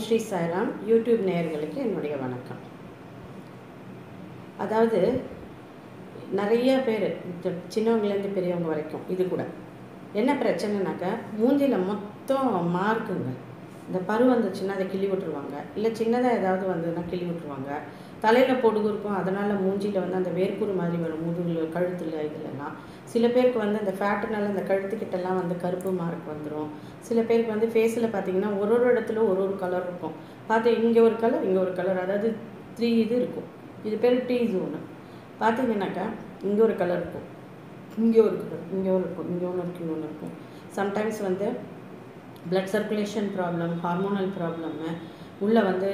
Sri Sairam YouTube நேயர்களுக்கு என்னுடைய வணக்கம். அதாவது நிறைய பேர் சின்னவங்கலேருந்து பெரியவங்க வரைக்கும் இது கூட என்ன பிரச்சனைனாக்கா, மூஞ்சியில் மொத்தம் மார்க்குங்க. இந்த பரு வந்துச்சுன்னா அதை கிள்ளி விட்டுருவாங்க, இல்லை சின்னதாக ஏதாவது வந்ததுன்னா கிள்ளி விட்டுருவாங்க. தலையில் பொடுகு இருக்கும், அதனால் மூஞ்சியில் வந்து அந்த வேர்க்குரு மாதிரி வரும், முதுகில் கழுத்தில் இதுலலாம். சில பேருக்கு வந்து அந்த ஃபேட்டுனால அந்த கழுத்துக்கிட்டெல்லாம் வந்து கருப்பு மார்க் வந்துடும். சில பேருக்கு வந்து ஃபேஸில் பார்த்திங்கன்னா ஒரு ஒரு இடத்துல ஒரு ஒரு கலர் இருக்கும். பார்த்து இங்கே ஒரு கலர் இங்கே ஒரு கலர், அதாவது 3 இது இருக்கும். இது பேர் டீ ஜோனு. பார்த்தீங்கன்னாக்கா இங்கே ஒரு கலர் இருக்கும், இங்கே ஒரு கலர், இங்கே ஒரு இருக்கும், இங்கே ஒன்று இருக்குது, இங்கே ஒன்று இருக்கும். சம்டைம்ஸ் வந்து blood circulation problem, hormonal problem, உள்ளே வந்து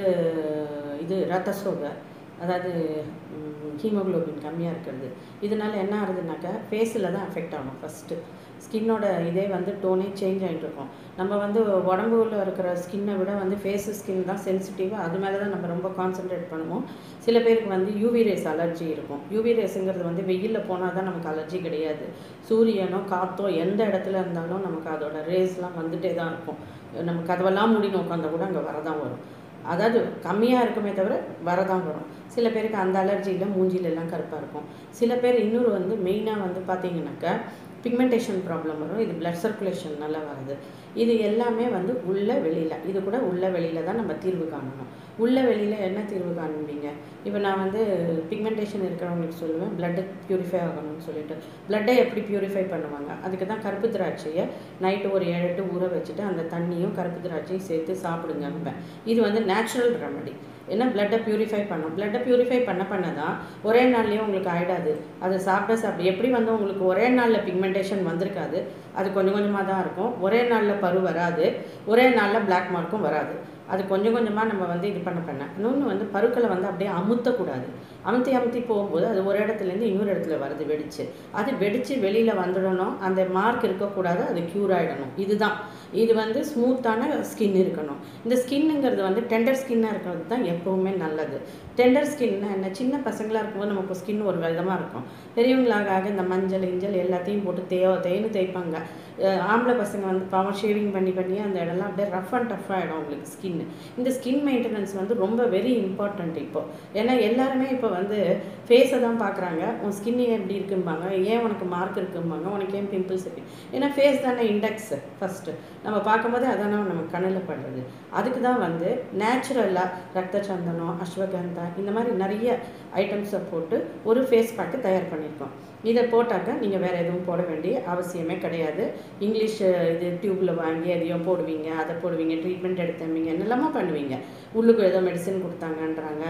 இது ரத்த சோகை, அதாவது ஹீமோக்ளோபின் கம்மியாக இருக்கிறது. இதனால் என்ன ஆகுதுனாக்கா ஃபேஸில் தான் அஃபெக்ட் ஆகும். ஃபஸ்ட்டு ஸ்கின்னோட இதே வந்து டோனே சேஞ்ச் ஆகிட்டு இருக்கும். நம்ம வந்து உடம்புல இருக்கிற ஸ்கின்னை விட வந்து ஃபேஸு ஸ்கின் தான் சென்சிட்டிவாக, அது மேலே தான் நம்ம ரொம்ப கான்சன்ட்ரேட் பண்ணுவோம். சில பேருக்கு வந்து யூவி ரேஸ் அலர்ஜி இருக்கும். யூவி ரேஸுங்கிறது வந்து வெயிலில் போனால் தான் நமக்கு அலர்ஜி கிடையாது. சூரியனோ காற்றோ எந்த இடத்துல இருந்தாலும் நமக்கு அதோட ரேஸ்லாம் வந்துகிட்டே தான் இருக்கும். நம்ம கதவெல்லாம் மூடி உட்காந்தா கூட அங்கே வரதான் வரும். அதாவது கம்மியாக இருக்குமே தவிர வரதான் வரும். சில பேருக்கு அந்த அலர்ஜியில் மூஞ்சிலெல்லாம் கருப்பாக இருக்கும். சில பேர் இன்னொரு வந்து மெயினாக வந்து பார்த்திங்கனாக்கா பிக்மெண்டேஷன் ப்ராப்ளம் வரும். இது பிளட் சர்க்குலேஷன் நல்லா வருது. இது எல்லாமே வந்து உள்ள வெளியில், இது கூட உள்ள வெளியில் தான் நம்ம தீர்வு காணணும். உள்ள வெளியில் என்ன தீர்வு காண்பீங்க? இப்போ நான் வந்து பிக்மெண்டேஷன் இருக்கிறவங்களுக்கு சொல்லுவேன், பிளட்டு ப்யூரிஃபை ஆகணும்னு சொல்லிட்டு. பிளட்டை எப்படி ப்யூரிஃபை பண்ணுவாங்க? அதுக்கு தான் கருப்பு திராட்சையை நைட்டு ஒரு 7-8 ஊற வச்சுட்டு அந்த தண்ணியும் கருப்பு திராட்சையும் சேர்த்து சாப்பிடுங்கன்பேன். இது வந்து நேச்சுரல் ரெமடி. ஏன்னா பிளட்டை ப்யூரிஃபை பண்ணும். பிளட்டை ப்யூரிஃபை பண்ண தான் ஒரே நாள்லேயே உங்களுக்கு ஆகிடாது. அது சாப்பிட எப்படி வந்து உங்களுக்கு ஒரே நாளில் பிக்மெண்டேஷன் வந்திருக்காது. அது கொஞ்சம் கொஞ்சமாக தான் இருக்கும். ஒரே நாளில் பரு வராது, ஒரே நாளில் பிளாக் மார்க்கும் வராது. அது கொஞ்சம் கொஞ்சமாக நம்ம வந்து இது பண்ண இன்னொன்று வந்து பருக்களை வந்து அப்படியே அமுத்தக்கூடாது. அமுத்தி போகும்போது அது ஒரு இடத்துலேருந்து இன்னொரு இடத்துல வருது வெடிச்சு. அது வெடித்து வெளியில் வந்துடணும். அந்த மார்க் இருக்கக்கூடாது, அது க்யூர் ஆகிடணும். இதுதான். இது வந்து ஸ்மூத்தான ஸ்கின் இருக்கணும். இந்த ஸ்கின்னுங்கிறது வந்து டெண்டர் ஸ்கின்னாக இருக்கிறது தான் எப்போவுமே நல்லது. டெண்டர் ஸ்கின்னா என்ன? சின்ன பசங்களாக இருக்கும்போது நமக்கு ஸ்கின் ஒரு விதமாக இருக்கும். பெரியவங்களாக இந்த மஞ்சள் இஞ்சல் எல்லாத்தையும் போட்டு தேய்னு தேய்ப்பாங்க. ஆம்பளை பசங்க வந்து பாவம் ஷேவிங் பண்ணி அந்த இடம்லாம் அப்படியே ரஃப் அண்ட் டஃப் ஆகிடும் உங்களுக்கு ஸ்கின். இந்த ஸ்கின் மெயின்டெனன்ஸ் வந்து ரொம்ப வெரி இம்பார்ட்டண்ட் இப்போது. ஏன்னா எல்லாருமே இப்போ வந்து ஃபேஸை தான் பார்க்குறாங்க. உன் ஸ்கின் ஏன் எப்படி இருக்கும்பாங்க, ஏன் உனக்கு மார்க் இருக்கும்பாங்க, உனக்கு ஏன் பிம்பிள்ஸ் இருக்கு. ஏன்னா ஃபேஸ் தானே இண்டெக்ஸு. ஃபஸ்ட்டு நம்ம பார்க்கும்போது அதானே நம்ம கண்ணில் படுறது. அதுக்கு தான் வந்து நேச்சுரலாக ரத்த சந்தனம், அஸ்வகந்தா, இந்த மாதிரி நிறைய ஐட்டம்ஸை போட்டு ஒரு ஃபேஸ் பேக்கு தயார் பண்ணியிருக்கோம். இதை போட்டாக்க நீங்கள் வேறு எதுவும் போட வேண்டிய அவசியமே கிடையாது. இங்கிலீஷ் இது டியூப்பில் வாங்கி எதையும் போடுவீங்க, அதை போடுவீங்க, ட்ரீட்மெண்ட் எடுத்துவீங்க, என்னெல்லாமா பண்ணுவீங்க. உள்ளுக்கு ஏதோ மெடிசன் கொடுத்தாங்கன்றாங்க.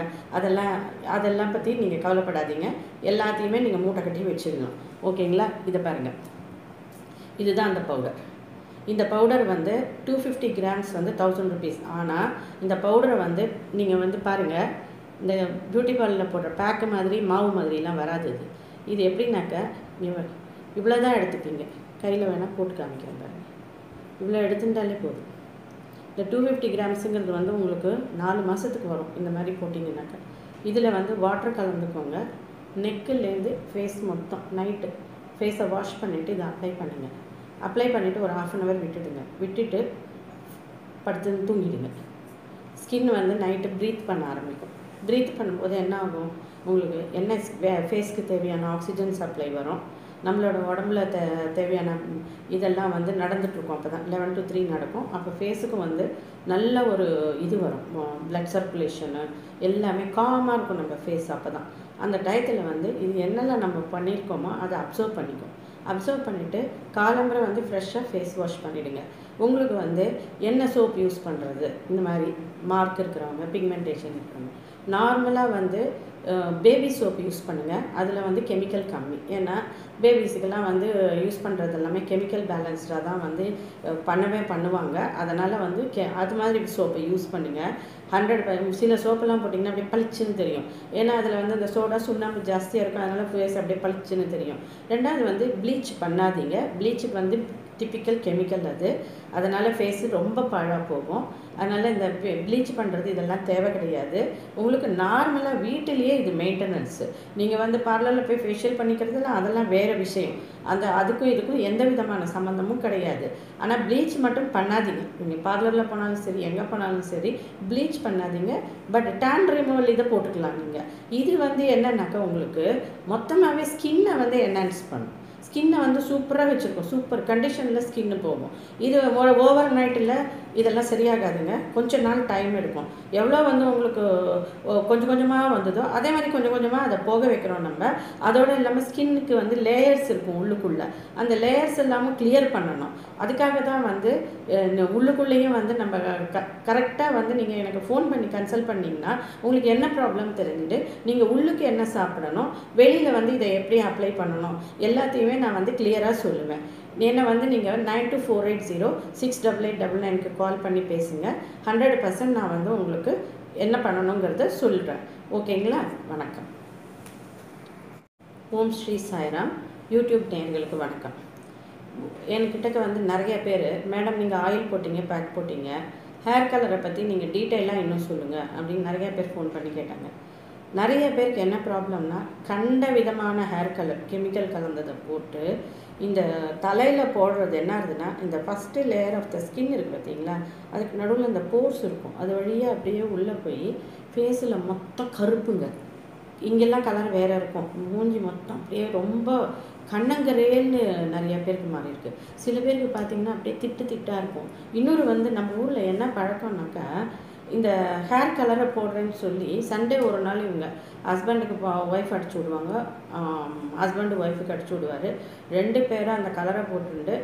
அதெல்லாம் பற்றி நீங்கள் கவலைப்படாதீங்க. எல்லாத்தையுமே நீங்கள் மூட்டை கட்டி வச்சுக்கணும். ஓகேங்களா? இதை பாருங்கள், இதுதான் அந்த பவுடர். இந்த பவுடர் வந்து 250 கிராம்ஸ் வந்து 1000 rupees. ஆனால் இந்த பவுடரை வந்து நீங்கள் வந்து பாருங்கள், இந்த பியூட்டி பார்லரில் போடுற பேக்கு மாதிரி மாவு மாதிரிலாம் வராது. இது எப்படின்னாக்கா, நீங்கள் இவ்வளோ தான் எடுத்துப்பீங்க. கையில் வேணால் போட்டு காமிக்கிறேன் பாருங்கள். இவ்வளோ எடுத்துட்டாலே போதும். இந்த 250 கிராம்ஸுங்கிறது வந்து உங்களுக்கு 4 மாதத்துக்கு வரும். இந்த மாதிரி போட்டிங்கனாக்கா இதில் வந்து வாட்டர் கலந்துக்கோங்க. நெக்குலேருந்து ஃபேஸ் மொத்தம் நைட்டு ஃபேஸை வாஷ் பண்ணிவிட்டு இதை அப்ளை பண்ணுங்கள். அப்ளை பண்ணிவிட்டு ஒரு 1/2 hour விட்டுட்டு படுத்து தூங்கிடுங்க. ஸ்கின் வந்து நைட்டு ப்ரீத் பண்ண ஆரம்பிக்கும். ப்ரீத் பண்ணும்போது என்ன ஆகும், உங்களுக்கு என்ன ஃபேஸ்க்கு தேவையான ஆக்சிஜன் சப்ளை வரும். நம்மளோட உடம்புல தேவையான இதெல்லாம் வந்து நடந்துகிட்ருக்கோம். அப்போ தான் 11 to 3 நடக்கும். அப்போ ஃபேஸுக்கு வந்து நல்ல ஒரு இது வரும், பிளட் சர்க்குலேஷனு எல்லாமே காமாக இருக்கும் நம்ம ஃபேஸ். அப்போ தான் அந்த டயத்தில் வந்து இது என்னெல்லாம் நம்ம பண்ணியிருக்கோமோ அதை அப்சர்வ் பண்ணிவிட்டு காலம்பரை வந்து ஃப்ரெஷ்ஷாக ஃபேஸ் வாஷ் பண்ணிவிடுங்க. உங்களுக்கு வந்து என்ன சோப் யூஸ் பண்ணுறது, இந்த மாதிரி மார்க் இருக்கிறவங்க, பிக்மெண்டேஷன் இருக்கிறவங்க நார்மலாக வந்து பேபி சோப் யூஸ் பண்ணுங்கள். அதில் வந்து கெமிக்கல் கம்மி. ஏன்னா பேபிஸுக்கெல்லாம் வந்து யூஸ் பண்ணுறது எல்லாமே கெமிக்கல் பேலன்ஸ்டாக தான் வந்து பண்ணுவாங்க. அதனால் வந்து அது மாதிரி சோப்பை யூஸ் பண்ணுங்கள். 100 சில சோப்பெல்லாம் போட்டிங்கன்னா அப்படியே பளிச்சுன்னு தெரியும். ஏன்னா அதில் வந்து அந்த சோடா சுண்ணாம்பு ஜாஸ்தியாக இருக்கும். அதனால் ஃபேஸ் அப்படியே பளிச்சுன்னு தெரியும். ரெண்டாவது வந்து ப்ளீச் பண்ணாதீங்க. ப்ளீச்சுக்கு வந்து டிப்பிக்கல் கெமிக்கல் அது. அதனால் ஃபேஸு ரொம்ப பாழாக போகும். அதனால் இந்த ப்ளீச் பண்ணுறது இதெல்லாம் தேவை கிடையாது. உங்களுக்கு நார்மலாக வீட்டிலேயே இது மெயின்டெனன்ஸு. நீங்கள் வந்து பார்லரில் போய் ஃபேஷியல் பண்ணிக்கிறதுலாம் அதெல்லாம் வேறு விஷயம். அதுக்கும் இதுக்கும் எந்த விதமான சம்மந்தமும் கிடையாது. ஆனால் ப்ளீச் மட்டும் பண்ணாதீங்க. நீங்கள் பார்லரில் போனாலும் சரி, எங்கே போனாலும் சரி, ப்ளீச் பண்ணாதீங்க. பட் டேன் ரிமூவல் இதை போட்டுக்கலாம் நீங்கள். இது வந்து என்னன்னாக்கா உங்களுக்கு மொத்தமாகவே ஸ்கின்னை வந்து என்ஹான்ஸ் பண்ணும். ஸ்கின்னை வந்து சூப்பராக வச்சுருக்கோம். சூப்பர் கண்டிஷனில் ஸ்கின்னு போகும். இது ஓவர் நைட்டில் இதெல்லாம் சரியாகாதுங்க. கொஞ்ச நாள் டைம் எடுக்கும். எவ்வளோ வந்து உங்களுக்கு கொஞ்சம் கொஞ்சமாக வந்ததோ அதே மாதிரி கொஞ்சம் கொஞ்சமாக அதை போக வைக்கிறோம் நம்ம. அதோடு இல்லாமல் ஸ்கின்னுக்கு வந்து லேயர்ஸ் இருக்கும் உள்ளுக்குள்ளே. அந்த லேயர்ஸ் இல்லாமல் கிளியர் பண்ணணும். அதுக்காக தான் வந்து உள்ளுக்குள்ளேயும் வந்து நம்ம கரெக்டாக வந்து நீங்கள் எனக்கு ஃபோன் பண்ணி கன்சல்ட் பண்ணிங்கன்னா உங்களுக்கு என்ன ப்ராப்ளம் தெரிஞ்சுட்டு நீங்கள் உள்ளுக்கு என்ன சாப்பிடணும், வெளியில் வந்து இதை எப்படி அப்ளை பண்ணணும் எல்லாத்தையுமே நான் வந்து கிளியராக சொல்லுவேன். என்னை வந்து நீங்கள் 9248068899க்கு கால் பண்ணி பேசுங்க. 100% நான் வந்து உங்களுக்கு என்ன பண்ணணுங்கிறத சொல்கிறேன். ஓகேங்களா? வணக்கம். ஓம் ஸ்ரீ சாய்ராம். யூடியூப் நேயர்களுக்கு வணக்கம். என்கிட்ட வந்து நிறைய பேர், மேடம் நீங்கள் ஆயில் போட்டிங்க, பேக் போட்டிங்க, ஹேர் கலரை பற்றி நீங்கள் டீட்டெயிலாக இன்னும் சொல்லுங்கள் அப்படின்னு நிறைய பேர் ஃபோன் பண்ணி கேட்டாங்க. நிறைய பேருக்கு என்ன ப்ராப்ளம்னா, கண்ட விதமான ஹேர் கலர் கெமிக்கல் கலந்ததை போட்டு இந்த தலையில் போடுறது என்ன ஆகுதுன்னா, இந்த first layer of the skin இருக்குது பார்த்தீங்களா, அதுக்கு நடுவில் இந்த போர்ஸ் இருக்கும். அது வழியாக அப்படியே உள்ளே போய் ஃபேஸில் மொத்தம் கருப்புங்க. இங்கெல்லாம் கலர் வேறு இருக்கும். மூஞ்சி மொத்தம் அப்படியே ரொம்ப கண்ணங்கரேல்னு நிறைய பேருக்கு மாறி இருக்குது. சில பேருக்கு பார்த்திங்கன்னா அப்படியே திட்டாக இருக்கும். இன்னொரு வந்து நம்ம ஊரில் என்ன பழக்கம்னாக்கா, இந்த ஹேர் கலரை போடுறேன்னு சொல்லி சண்டே ஒரு நாள் இவங்க ஹஸ்பண்டுக்கு ஒய்ஃப் அடிச்சு விடுவாங்க, ஹஸ்பண்டு ஒய்ஃபுக்கு அடிச்சு விடுவார். 2 பேரும் அந்த கலரை போட்டுட்டு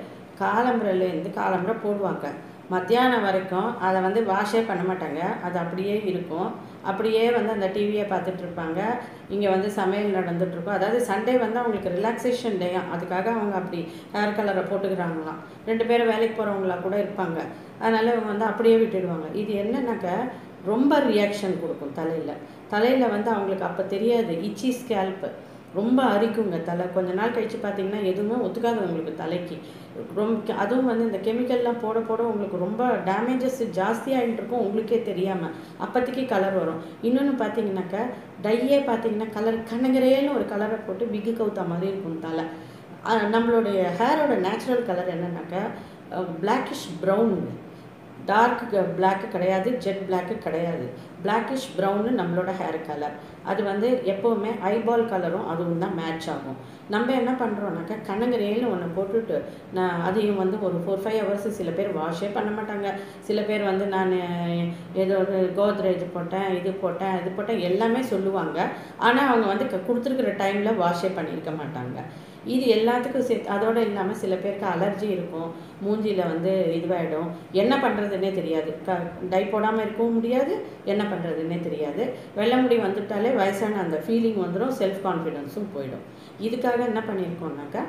காலம்பரை போடுவாங்க. மத்தியானம் வரைக்கும் அதை வந்து வாஷே பண்ண மாட்டாங்க. அது அப்படியே இருக்கும். அப்படியே வந்து அந்த டிவியை பார்த்துட்டு இருப்பாங்க. இங்கே வந்து சமையல் நடந்துகிட்ருக்கோம். அதாவது சண்டே வந்து அவங்களுக்கு ரிலாக்ஸேஷன் டேயா, அதுக்காக அவங்க அப்படி ஹேர் கலரை போட்டுக்கிறாங்களாம். 2 பேரும் வேலைக்கு போகிறவங்களா கூட இருப்பாங்க. அதனால் இவங்க வந்து அப்படியே விட்டுடுவாங்க. இது என்னன்னாக்கா ரொம்ப ரியாக்ஷன் கொடுக்கும் தலையில் வந்து அவங்களுக்கு அப்போ தெரியாது. இச்சி ஸ்கேல்ப்பு ரொம்ப அரிக்குங்க தலை. கொஞ்ச நாள் கழித்து பார்த்திங்கன்னா எதுவுமே ஒத்துக்காது உங்களுக்கு தலைக்கு. அதுவும் வந்து இந்த கெமிக்கல்லாம் போட உங்களுக்கு ரொம்ப டேமேஜஸ் ஜாஸ்தியாகிட்டு இருக்கும் உங்களுக்கே தெரியாமல். அப்போதைக்கு கலர் வரும். இன்னொன்று பார்த்தீங்கன்னாக்கா டையே பார்த்தீங்கன்னா கலர் கண்ணங்கரேன்னு ஒரு கலரை போட்டு பிக்கு கவுத்தா மாதிரி இருக்கும் தலை. நம்மளுடைய ஹேரோட நேச்சுரல் கலர் என்னன்னாக்கா பிளாக்கிஷ் ப்ரௌனுங்க. டார்க் பிளாக்கு கிடையாது, ஜெட் பிளாக்கு கிடையாது. பிளாக்கிஷ் ப்ரௌனு நம்மளோட ஹேர் கலர். அது வந்து எப்போவுமே ஐபால் கலரும் அதுவும் தான் மேட்ச் ஆகும். நம்ம என்ன பண்ணுறோன்னாக்கா கண்ணங்கரேல்னு ஒன்று போட்டுட்டு அதையும் வந்து ஒரு 4-5 ஹவர்ஸ் சில பேர் வாஷே பண்ண மாட்டாங்க. சில பேர் வந்து நான் ஏதோ ஒரு கோத்ரேஜ் போட்டேன், இது போட்டேன் எல்லாமே சொல்லுவாங்க. ஆனால் அவங்க வந்து கொடுத்துருக்குற டைமில் வாஷே பண்ணியிருக்க மாட்டாங்க. இது எல்லாத்துக்கும் சேர்த்து அதோடு இல்லாமல் சில பேருக்கு அலர்ஜி இருக்கும். மூஞ்சியில் வந்து இதுவாகிடும். என்ன பண்ணுறதுன்னே தெரியாது. டை போடாமல் இருக்கவும் முடியாது, என்ன பண்ணுறதுன்னே தெரியாது. வெள்ளை முடி வந்துட்டாலே வயசான அந்த ஃபீலிங் வந்துடும், செல்ஃப் கான்ஃபிடென்ஸும் போயிடும். இதுக்காக என்ன பண்ணியிருக்கோன்னாக்கா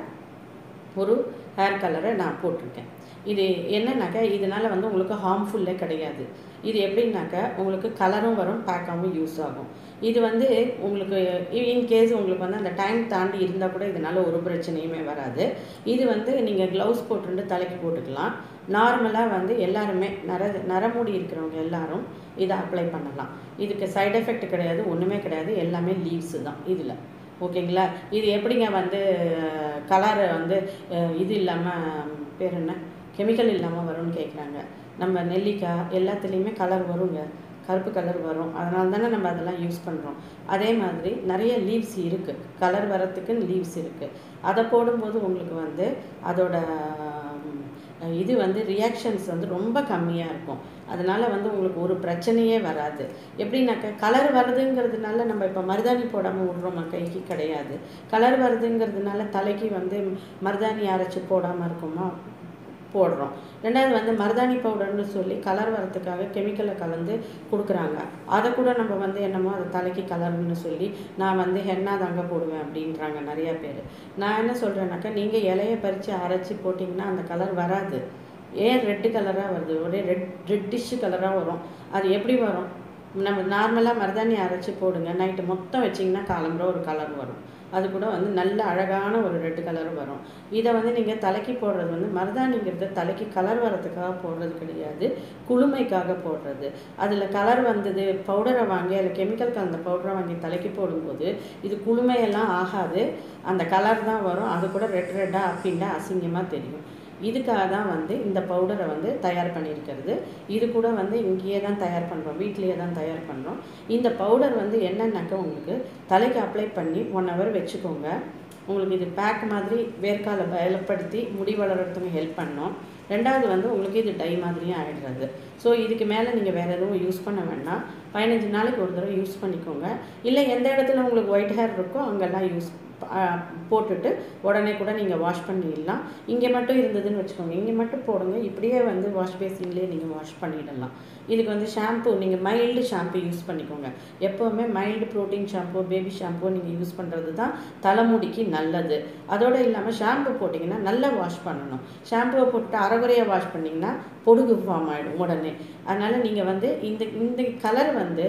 ஒரு ஹேர் கலரை நான் போட்டிருக்கேன். இது என்னன்னாக்கா இதனால் வந்து உங்களுக்கு ஹார்ம்ஃபுல்லே கிடையாது. இது எப்படின்னாக்கா உங்களுக்கு கலரும் வரும், பேக்காகவும் யூஸ் ஆகும். இது வந்து உங்களுக்கு இன்கேஸ் உங்களுக்கு வந்து அந்த டைம் தாண்டி இருந்தால் கூட இதனால் ஒரு பிரச்சனையுமே வராது. இது வந்து நீங்கள் க்ளவுஸ் போட்டுட்டு தலைக்கு போட்டுக்கலாம். நார்மலாக வந்து எல்லாருமே நரமுடி இருக்கிறவங்க எல்லாரும் இதை அப்ளை பண்ணலாம். இதுக்கு சைடு எஃபெக்ட் கிடையாது, ஒன்றுமே கிடையாது. எல்லாமே லீவ்ஸு தான் இதில். ஓகேங்களா? இது எப்படிங்க வந்து கலரை வந்து இது இல்லாமல் பேர் என்ன கெமிக்கல் இல்லாமல் வரும்னு கேட்குறாங்க. நம்ம நெல்லிக்காய் எல்லாத்துலேயுமே கலர் வருங்க, கருப்பு கலர் வரும். அதனால தானே நம்ம அதெல்லாம் யூஸ் பண்ணுறோம். அதே மாதிரி நிறைய லீவ்ஸ் இருக்குது, கலர் வரத்துக்குன்னு லீவ்ஸ் இருக்குது. அதை போடும்போது உங்களுக்கு வந்து அதோட இது வந்து ரியாக்ஷன்ஸ் வந்து ரொம்ப கம்மியாக இருக்கும். அதனால் வந்து உங்களுக்கு ஒரு பிரச்சனையே வராது. எப்படின்னாக்கா கலர் வருதுங்கிறதுனால நம்ம இப்போ மருதாணி போடாமல் விட்றோமா கைக்கு கிடையாது. கலர் வருதுங்கிறதுனால தலைக்கு வந்து மருதாணி அரைச்சி போடாமல் இருக்குமா, போடுறோம். ரெண்டாவது வந்து மருதாணி பவுடர்னு சொல்லி கலர் வரத்துக்காக கெமிக்கலை கலந்து கொடுக்குறாங்க. அதை கூட நம்ம வந்து என்னமோ அது தலைக்கு கலர்னு சொல்லி நான் வந்து ஹென்னா தாங்க போடுவேன் அப்படின்றாங்க நிறையா பேர். நான் என்ன சொல்கிறேன்னாக்கா நீங்கள் இலையை பறித்து அரைச்சி போட்டிங்கன்னா அந்த கலர் வராது. ஏன் ரெட்டு கலராக வருது? ஒரே ரெட்டிஷ் கலராக வரும். அது எப்படி வரும்? நம்ம நார்மலாக மருதாணி அரைச்சி போடுங்க, நைட்டு மொத்தம் வச்சிங்கன்னா காலம்புற ஒரு கலர் வரும். அது கூட வந்து நல்ல அழகான ஒரு ரெட் கலர் வரும். இதை வந்து நீங்கள் தலைக்கு போடுறது வந்து மருதாணிங்கிறது தலைக்கு கலர் வரதுக்காக போடுறது கிடையாது, குளுமைக்காக போடுறது. அதில் கலர் வந்தது பவுடரை வாங்கி அதில் கெமிக்கல் கலந்த பவுடரை வாங்கி தலைக்கு போடும்போது இது குளுமையெல்லாம் ஆகாது, அந்த கலர் தான் வரும். அது கூட ரெட்டாக அப்படின்னா அசிங்கமாக தெரியும். இதுக்காக தான் வந்து இந்த பவுடரை வந்து தயார் பண்ணியிருக்கிறது. இது கூட வந்து இங்கேயே தான் தயார் பண்ணுறோம், வீட்டிலேயே தான் தயார் பண்ணுறோம். இந்த பவுடர் வந்து என்னென்னாக்கா உங்களுக்கு தலைக்கு அப்ளை பண்ணி 1 hour வச்சுக்கோங்க. உங்களுக்கு இது பேக் மாதிரி வேர்க்காலை பலப்படுத்தி முடி வளர்கிறதுக்கு ஹெல்ப் பண்ணோம். ரெண்டாவது வந்து உங்களுக்கு இது டை மாதிரியும் ஆகிடுறது. ஸோ இதுக்கு மேலே நீங்கள் வேறு எதுவும் யூஸ் பண்ண வேண்டாம். 15 நாளைக்கு ஒரு தடவை யூஸ் பண்ணிக்கோங்க. இல்லை எந்த இடத்துல உங்களுக்கு ஒயிட் ஹேர் இருக்கோ அங்கெல்லாம் போட்டுட்டு உடனே கூட நீங்கள் வாஷ் பண்ணிடலாம். இங்கே மட்டும் இருந்ததுன்னு வச்சுக்கோங்க, இங்கே மட்டும் போடுங்க, இப்படியே வந்து வாஷ் பேசின்லேயே நீங்கள் வாஷ் பண்ணிடலாம். இதுக்கு வந்து ஷாம்பு நீங்கள் மைல்டு ஷாம்பு யூஸ் பண்ணிக்கோங்க. எப்போவுமே mild protein shampoo, baby shampoo நீங்கள் யூஸ் பண்ணுறது தான் தலைமுடிக்கு நல்லது. அதோடு இல்லாமல் ஷாம்பு போட்டிங்கன்னா நல்லா வாஷ் பண்ணணும். ஷாம்புவை போட்டு அரைகுறையாக வாஷ் பண்ணிங்கன்னா பொடுகு ஃபார்ம் ஆகிடும் உடனே. அதனால் நீங்கள் வந்து இந்த கலர் வந்து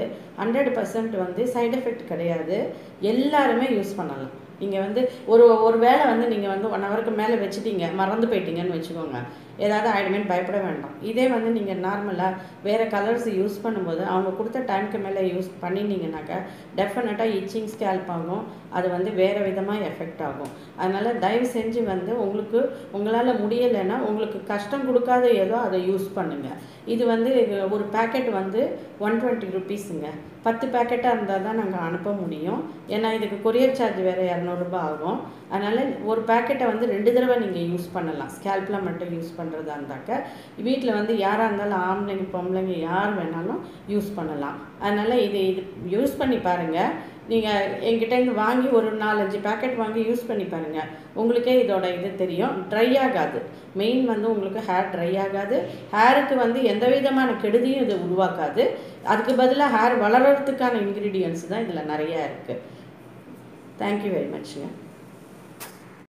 100% வந்து சைட் எஃபெக்ட் கிடையாது, எல்லாருமே யூஸ் பண்ணலாம். நீங்கள் வந்து ஒரு வேளை வந்து நீங்கள் வந்து 1 hourக்கு மேலே வச்சுட்டீங்க, மறந்து போயிட்டீங்கன்னு வச்சுக்கோங்க, ஏதாவது ஆயிடுமேன்னு பயப்பட வேண்டாம். இதே வந்து நீங்கள் நார்மலாக வேறு கலர்ஸ் யூஸ் பண்ணும்போது அவங்க கொடுத்த டைமுக்கு மேலே யூஸ் பண்ணினீங்கன்னாக்கா டெஃபினட்டாக இச்சிங் ஸ்கேல்ப் ஆகும், அது வந்து வேறு விதமாக எஃபெக்ட் ஆகும். அதனால் தயவு செஞ்சு வந்து உங்களால் முடியலைன்னா உங்களுக்கு கஷ்டம் கொடுக்காத ஏதோ அதை யூஸ் பண்ணுங்கள். இது வந்து ஒரு பேக்கெட் வந்து 120 rupeesங்க. 10 பேக்கெட்டாக இருந்தால் தான் நாங்கள் அனுப்ப முடியும். ஏன்னா இதுக்கு கொரியர் சார்ஜ் வேறு 200 ரூபாய் ஆகும். அதனால் ஒரு பேக்கெட்டை வந்து 2 தடவை நீங்கள் யூஸ் பண்ணலாம். ஸ்கேல்பில் மட்டும் யூஸ் பண்ணுறதா இருந்தாக்க வீட்டில் வந்து யாராக இருந்தாலும் ஆம்பளைங்க பொம்பளைங்க யார் வேணாலும் யூஸ் பண்ணலாம். அதனால் இது யூஸ் பண்ணி பாருங்கள். நீங்கள் என்கிட்டேருந்து வாங்கி ஒரு 4-5 பேக்கெட் வாங்கி யூஸ் பண்ணி பாருங்கள், உங்களுக்கே இதோட இது தெரியும். ட்ரை ஆகாது. மெயின் வந்து உங்களுக்கு ஹேர் ட்ரை ஆகாது, ஹேருக்கு வந்து எந்த விதமான கெடுதியும் இது உருவாக்காது. அதுக்கு பதிலாக ஹேர் வளர்கிறதுக்கான இன்க்ரீடியன்ட்ஸ் தான் இதில் நிறையா இருக்குது. Thank you very மச்ங்க.